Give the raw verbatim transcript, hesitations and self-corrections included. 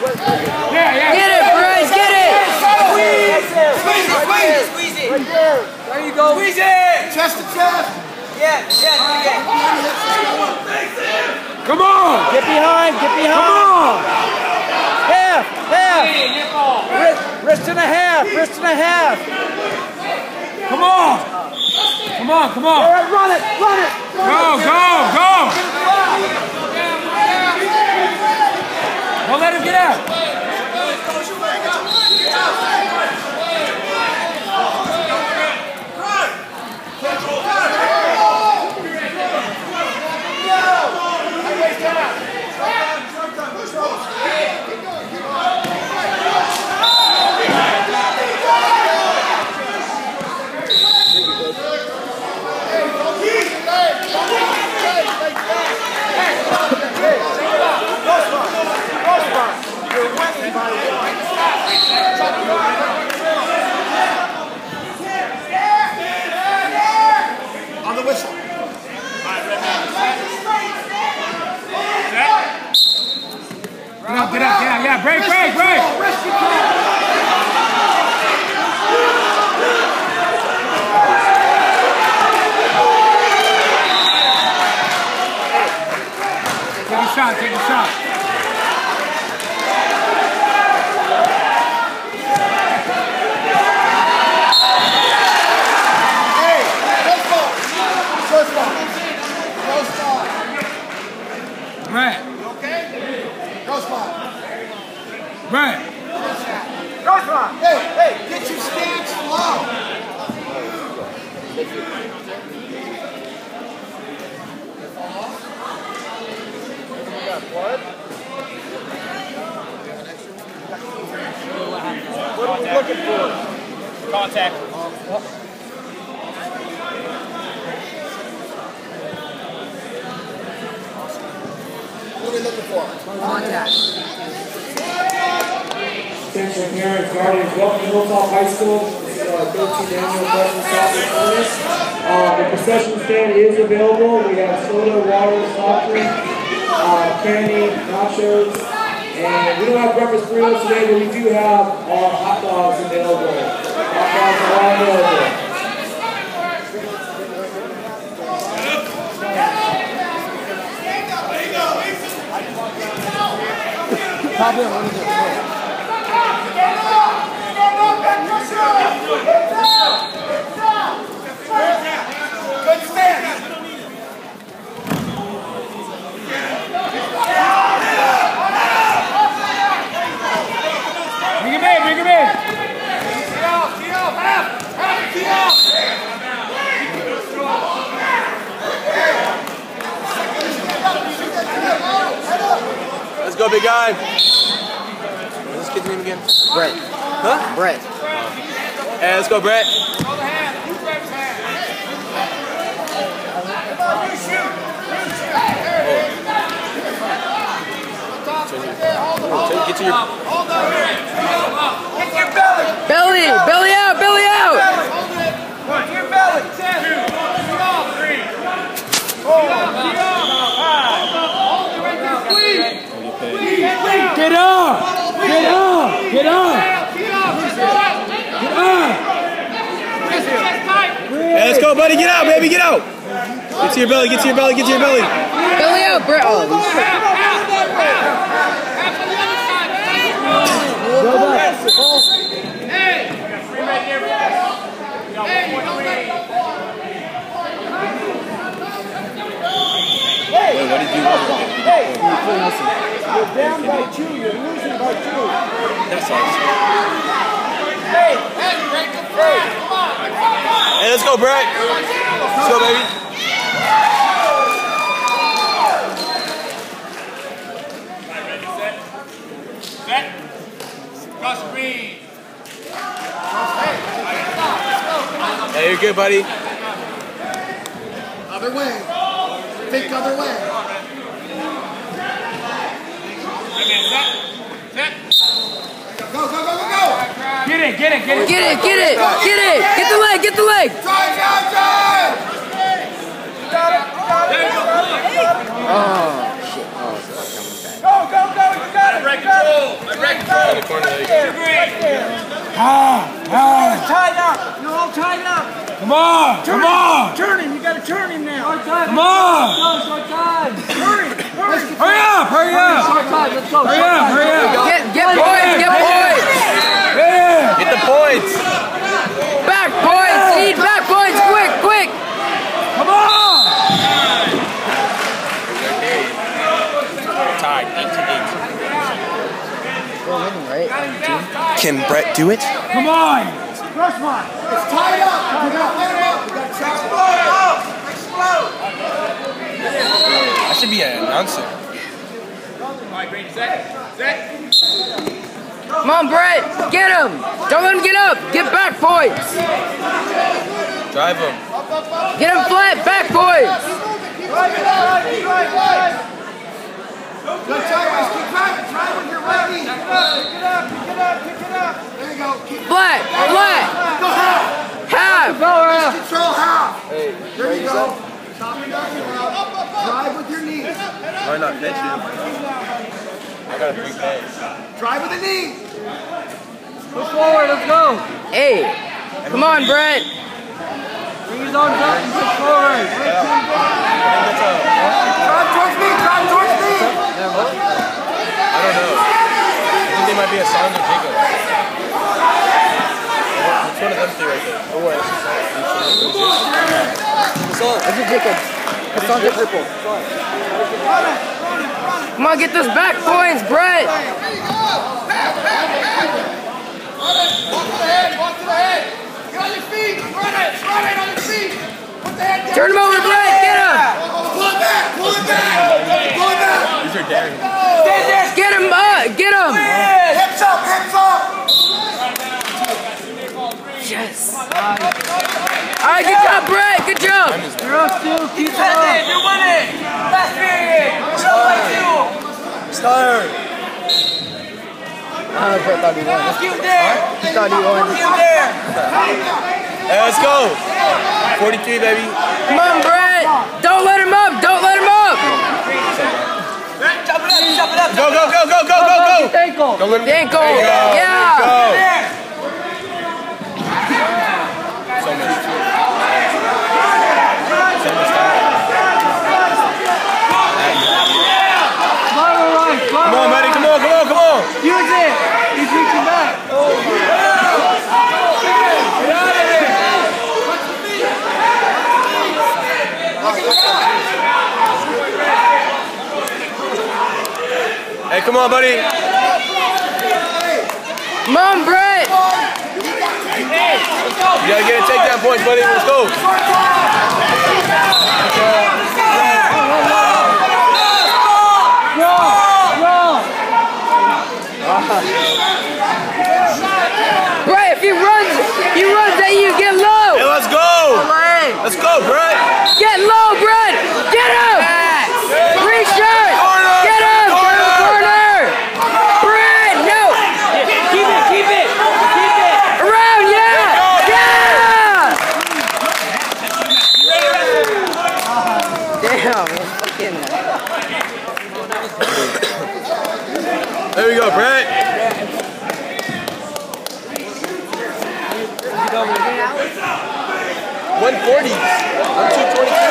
Yeah, yeah. Get it, Bryce, get it! Squeeze! Squeeze it, squeeze it! Squeeze it! Right there. There you go. Squeeze it! Chest to chest. Yeah, yeah, yeah. Come on! Get behind, get behind! Come on! Half, half! Wrist, wrist and a half, wrist and a half! Come on! Come on, come on! All right, run it, run it! Run go, it. go, go! Don't let him get out! On the whistle. Get out, get out, get out, yeah, break, break, break! Take a shot, take a shot. Hey, close ball. Close ball. Close ball. Right. Okay? Close ball. Right. Close ball. Hey, hey, get your stance low. What? What are we looking for? Contact. What are we looking for? Contact. Attention parents, guardians, welcome to Hilltop High School. This is our thirteenth annual Freshman Soccer Tournament. Uh, the concession stand is available. We have soda, water, soft drink, uh, candy, nachos, and we don't have breakfast burritos today, but we do have our hot dogs available. Hot dogs are all available. Probably a little bit. Good stand. Bring him in, bring him in! Tee off, tee off, half, half, tee off. Let's go, big guy. What's this kid's name again? Brett. Huh? Brett. Hey, let's go, Brett. Get to your... Get your belly. Belly, belly out, belly out! Get your belly. Two, tee off, three. Four, tee off, five. Get up! Get up! Get up! Get up! Hey, let's go, buddy. Get out, baby. Get out. Get to your belly. Get to your belly. Get to your belly. Belly out, Brett. Oh, Go back. Wait, what did you want? Hey, you're down by two, you're losing by two. That sucks. Hey, hey, break the free. Come on. Hey, let's go, Brett. Let's go, baby. Set. Cross green. Hey, you're good, buddy. Other way. Think other way. Set. Set. Go, go, go, go, go. Get it, get it, get it. get it, get it, get it! Get the leg, get the leg! Drive, drive, drive. You got it, you got it. Oh, shit. Oh, it's not coming back. Go, go, go, you got it. You got it. Ah, ah. Tied up. You're all tied up. Come on, Turn come him. on. Turn him. You got to turn him now. Short time. Come on. Short time. Hurry. Hurry. Hurry up, hurry up. Short time. Let's go. Hurry up, hurry up. Get, get points, get points. Yeah. Get the points. Back points, need back points, quick, quick. Come on. Tied, eight to eight. We're winning, right? Can Brett do it? Come on. First one. It's tied up. You got to let him up. You got to explode up. Explode. I should be an announcer. Come on, Brett, get him. Don't let him get up. Get back points. Drive him. Get him flat, back points. Drive it, drive it, drive it, drive it. Good sideways, keep driving, drive when you're ready. Pick it up, pick it up, pick it up, pick it up. There you go. Keep Flat, flat. Go half. Half. Control half. There you go. Stop and down your route. Drive with your knees. Why not pitch him? I got a big pace. Drive with the knee. Push forward, let's go. Hey, come on, Brett. Bring his arms up and push forward. Drive towards me, drive towards me. I don't know. I think they might be a Sandra Jacob. Which one of them three right there? Oh, what? That's a Jacobs. That's on the purple. Come on, get those back points, Brett. There you go. Back, back, back. Walk to the head, walk to the head. Get on your feet. Run it, run it on your feet. Put the head down. Turn him over, Brett. Get him. Pull it back, pull it back. Pull it back. These are daring. Get him up. Get him. Hips up, hips up. Yes. All right, good job, Brett. Good job. You're up, Stu. Keep it up. You're winning! Last period! You're up by two! Start. Oh, Brett thought he won. Keep there! He thought he won. Keep there! Hey, let's go. forty-three, baby. Come on, Brett. Don't let him up. Don't let him up. Chop it up! Chop it up! Go, go, go, go, go, go, go. Ankle. Don't let him Ankle. There you go. Yeah. There you go. There! So much. So much time. Smile right. Come on, buddy. Come on, come on, come on. Use it. He's reaching back. Hey, come on, buddy. Come on, Brett. You gotta get a takedown points, buddy. Let's go. Brett, if he runs, he runs at you. Get low. Hey, let's go. Let's go, Brett. Get low, Brett. Get him. Free shot. Get him. Turn the corner. Brett, no. Keep it, keep it. Keep it. Around, yeah. Yeah. Damn. Fucking. There we go, Brett. one forty. I'm two twenty-two.